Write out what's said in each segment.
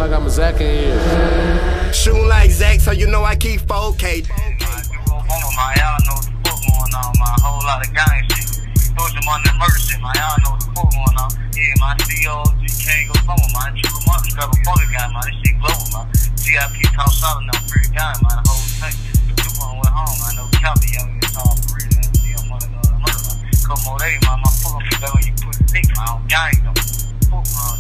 like I'm a Zach in here. Shooting like Zach, so you know I keep 4K. Y'all know what the fuck going on, man. A whole lot of gang shit. Push them on that murder shit, man. Y'all know what the fuck going on. Yeah, man. CEO, can't go somewhere, man. True mother, grab a fucking guy, man. This shit global, man. CIP talk solid now, pretty guy, man. The whole thing. You wanna went home, man. No Cali, young, it's all for real, man. You don't wanna go to murder, man. Couple more days, man. My fuck up when you put the dick, man. On gang, though. Fuck, man.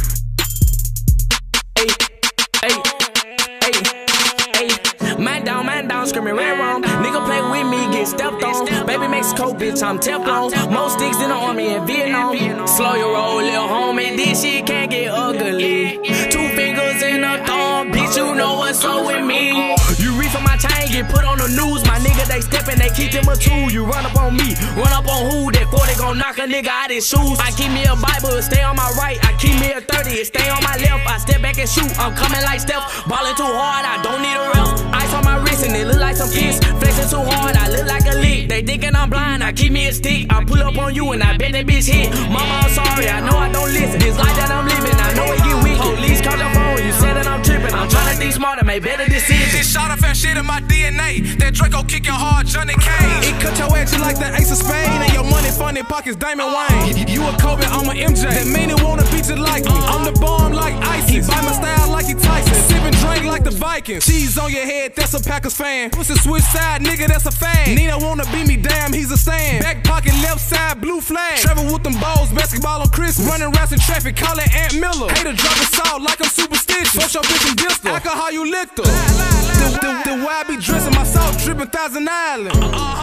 Man down, screaming red wrong. Nigga play with me, get stepped on. Baby Mexico, bitch, I'm Teflon. More sticks in the army in Vietnam. Slow your roll, little homie, this shit can't get ugly. 2 fingers in a thumb, bitch, you know what's up with me. You reach for my chain, get put on the news. My nigga, they steppin', they keep them a tool. You run up on me, run up on who? That 40 gon' knock a nigga out his shoes. I keep me a Bible, it stay on my right. I keep me a 30, it stay on my left. I step back and shoot, I'm coming like Steph. Ballin' too hard, I don't need a ref. Ice on my wrist and it look like some piss. Flexing too hard, I look like a lick. They thinking I'm blind, I keep me a stick. I pull up on you and I bet that bitch hit. Mama, I'm sorry, I know I don't listen. This life that I'm living, I know it get wicked. Police call your phone, you said that I'm tripping. I'm trying to think smarter, make better decisions. This Shotta fat shit in my DNA. That Draco kicking hard, Johnny Cage. It cut your action like the Ace of Spades. And your money funny pockets, Diamond Wayne. You a Kobe, I'm a MJ. That mean it wanna beat you like me. I'm the bomb like ISIS. He buy my style like he Tyson. Sippin' drink like the Vikings. Cheese on your head, that's a Packers fan. Pussy switch side, nigga, that's a fan. Nina wanna beat me, damn, he's a stand. Back pocket, left side, blue flag. Travel with them balls, basketball on Christmas. Running routes in traffic, call it Aunt Miller. Hater dropping salt like I'm superstitious. Fuck your bitch and dissed her. Alcohol, you licked her. The way I be dressing my salt, dripping Thousand Island.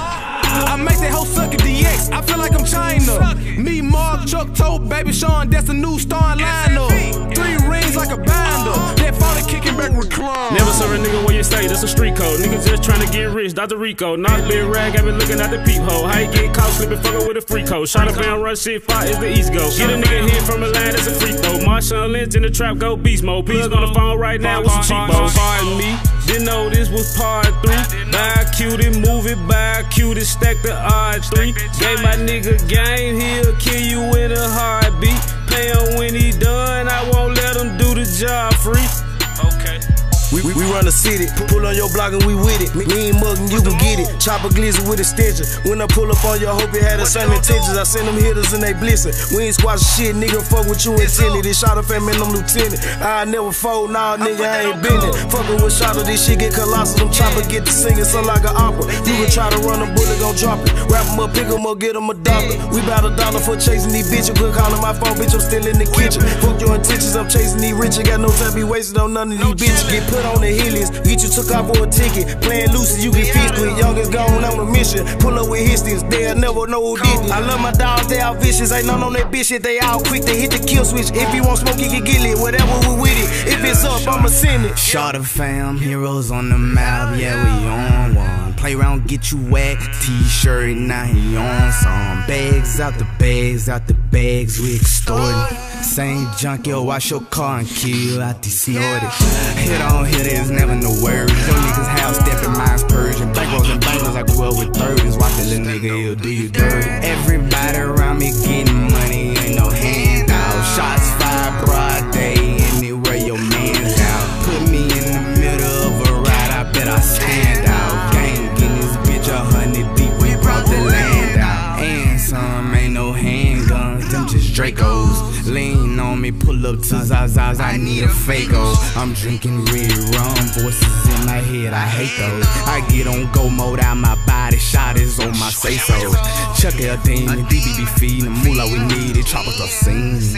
I make that whole suck at DX. I feel like I'm China. Me, Mark, Chuck, Tote, Baby Sean, that's the new starting lineup. 3 rings like a binder. That phone kicking back with club. Never serve a nigga where you stay, that's a street code. Niggas just trying to get rich, Dr. Rico. Not big rag, I been looking at the peephole. How you get caught slipping, fucking with a free code. Shotta band run shit, far is the East Coast. Get a nigga hit from the line, that's a free throw. Marshall Lynch in the trap, go beast mode. Plug on the phone right now with some cheapos. Pardon me, didn't know this was part 3. Buy a cutie, move it, buy a cutie, stack the R3. Gave my nigga game, he'll kill you in a heartbeat. Pay him when he done, I won't let him do the job free. Okay. We run the city, pull on your block and we with it. Me and muggin', you can get it. Chopper glizzy with extension. When I pull up on you, I hope you had the same intentions. I send them hitters and they blissin'. We ain't squashing shit, nigga, fuck with you intended. This Shotta fam and I'm lieutenant. I never fold, nah, nigga, I ain't bending. Fuckin' with Shotta, this shit get colossal. Them chopper get to singing, sound like an opera. You can try to run a bullet, gon' drop it. Wrap him up, pick him up, get him a dollar. We bout $1 for chasing these bitches. Quit calling my phone, bitch, I'm still in the kitchen. Fuck your intentions, I'm chasing these rich. Got no time be wasted on none of these bitches. Get put on the hill list, get you took off for a ticket. Playing loose, you get fixed with. Youngest gone on a mission. Pull up with histories, they'll never know who did it. I love my dogs, they all vicious. Ain't none on that bitch shit, they all quick. They hit the kill switch. If you want smoke, you can get lit. Whatever we with it. If it's up, I'ma send it. Shotta fam, heroes on the map, yeah, we on one. Play around, get you wet. T-shirt, now he on some. Bags out the bags, out the bags, we extorting. Same junk, yo, wash your car and kill out these snorted. Hit on hit, there's never no worries. Yo niggas half stepping, mine's Persian. Bankrolls and bankers, I 12 with 30s. Watch the little nigga, he'll do you dirty. Everybody around me getting money, ain't no handout. Shots fired broad day, anywhere your man's out. Put me in the middle of a ride, I bet I stand out. Gang getting this bitch 100 deep, we brought the land out. And some ain't no handguns, them just Dracos. Lean on me, pull up to Zazaz, I need a Fago. I'm drinking red rum, voices in my head, I hate those. I get on go mode out my body, shot is on my say-so. Chuck everything, the DBB feeding, the moolah we need, it chop us up singing.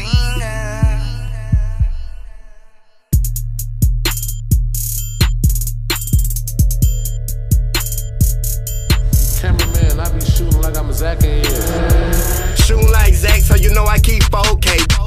Cameraman, I be shooting like I'm a Zach in here. Shooting like Zach, so you know I keep 4K.